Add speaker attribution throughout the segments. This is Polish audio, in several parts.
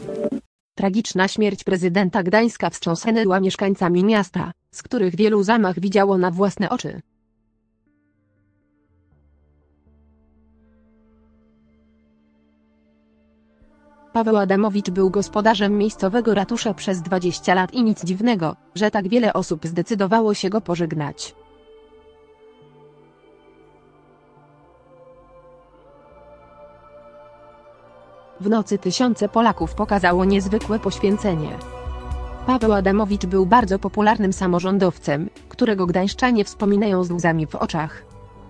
Speaker 1: Tragiczna śmierć prezydenta Gdańska wstrząsnęła mieszkańcami miasta, z których wielu zamach widziało na własne oczy. Paweł Adamowicz był gospodarzem miejscowego ratusza przez 20 lat i nic dziwnego, że tak wiele osób zdecydowało się go pożegnać. W nocy tysiące Polaków pokazało niezwykłe poświęcenie. Paweł Adamowicz był bardzo popularnym samorządowcem, którego gdańszczanie wspominają z łzami w oczach.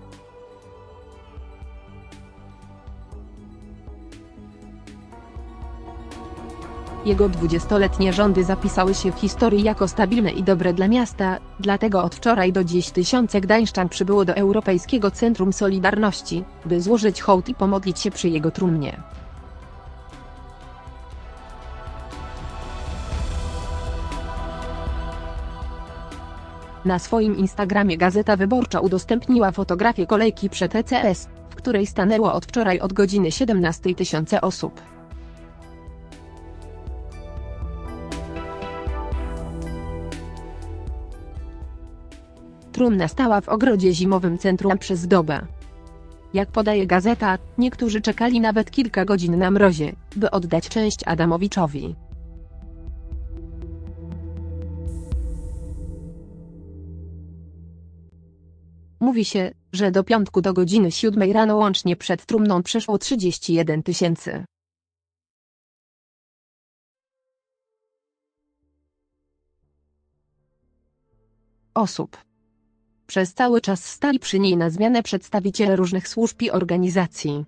Speaker 1: Jego 20-letnie rządy zapisały się w historii jako stabilne i dobre dla miasta, dlatego od wczoraj do dziś tysiące gdańszczan przybyło do Europejskiego Centrum Solidarności, by złożyć hołd i pomodlić się przy jego trumnie. Na swoim Instagramie Gazeta Wyborcza udostępniła fotografię kolejki przed ECS, w której stanęło od wczoraj od godziny 17 tysiące osób. Trumna stała w ogrodzie zimowym centrum przez dobę. Jak podaje gazeta, niektórzy czekali nawet kilka godzin na mrozie, by oddać część Adamowiczowi. Mówi się, że do piątku do godziny 7 rano łącznie przed trumną przeszło 31 tysięcy osób. Przez cały czas stali przy niej na zmianę przedstawiciele różnych służb i organizacji.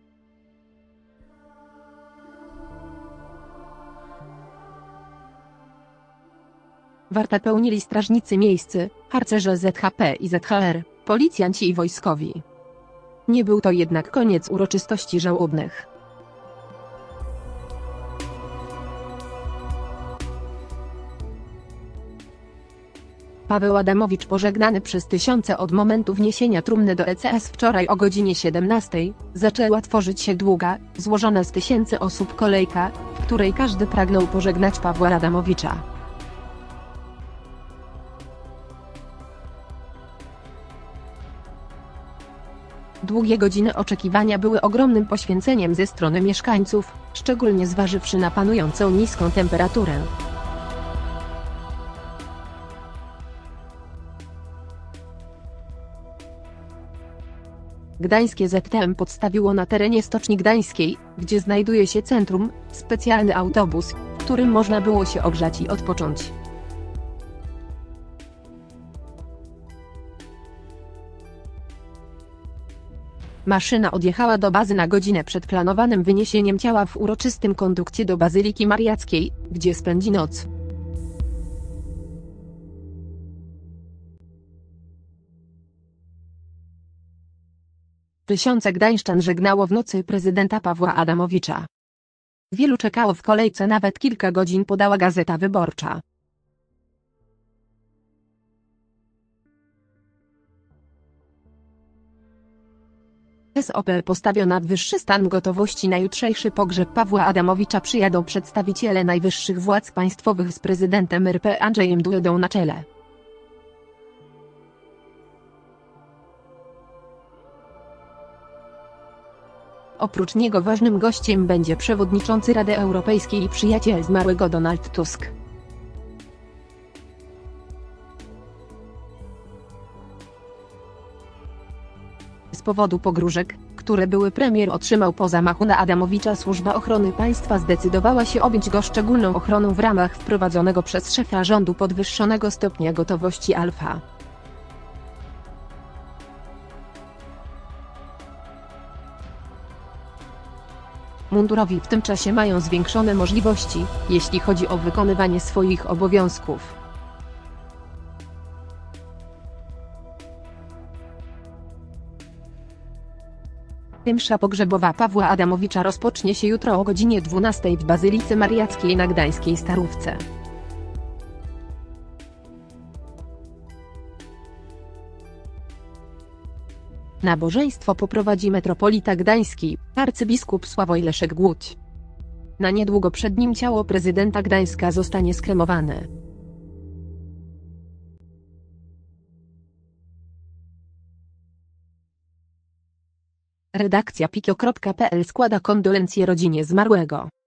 Speaker 1: Wartę pełnili strażnicy miejscy, harcerze ZHP i ZHR, policjanci i wojskowi. Nie był to jednak koniec uroczystości żałobnych. Paweł Adamowicz pożegnany przez tysiące od momentu wniesienia trumny do ECS wczoraj o godzinie 17, zaczęła tworzyć się długa, złożona z tysięcy osób kolejka, w której każdy pragnął pożegnać Pawła Adamowicza. Długie godziny oczekiwania były ogromnym poświęceniem ze strony mieszkańców, szczególnie zważywszy na panującą niską temperaturę. Gdańskie ZTM podstawiło na terenie Stoczni Gdańskiej, gdzie znajduje się centrum, specjalny autobus, w którym można było się ogrzać i odpocząć. Maszyna odjechała do bazy na godzinę przed planowanym wyniesieniem ciała w uroczystym kondukcie do Bazyliki Mariackiej, gdzie spędzi noc. Tysiące gdańszczan żegnało w nocy prezydenta Pawła Adamowicza. Wielu czekało w kolejce nawet kilka godzin, podała Gazeta Wyborcza. SOP postawio na wyższy stan gotowości. Na jutrzejszy pogrzeb Pawła Adamowicza przyjadą przedstawiciele najwyższych władz państwowych z prezydentem RP Andrzejem Dudą na czele. Oprócz niego ważnym gościem będzie przewodniczący Rady Europejskiej i przyjaciel zmarłego Donald Tusk. Z powodu pogróżek, które były premier otrzymał po zamachu na Adamowicza, Służba Ochrony Państwa zdecydowała się objąć go szczególną ochroną w ramach wprowadzonego przez szefa rządu podwyższonego stopnia gotowości alfa. Mundurowi w tym czasie mają zwiększone możliwości, jeśli chodzi o wykonywanie swoich obowiązków. Msza pogrzebowa Pawła Adamowicza rozpocznie się jutro o godzinie 12 w Bazylice Mariackiej na Gdańskiej Starówce. Nabożeństwo poprowadzi metropolita gdański, arcybiskup Sławoj Leszek Głódź. Na niedługo przed nim ciało prezydenta Gdańska zostanie skremowane. Redakcja pikio.pl składa kondolencje rodzinie zmarłego.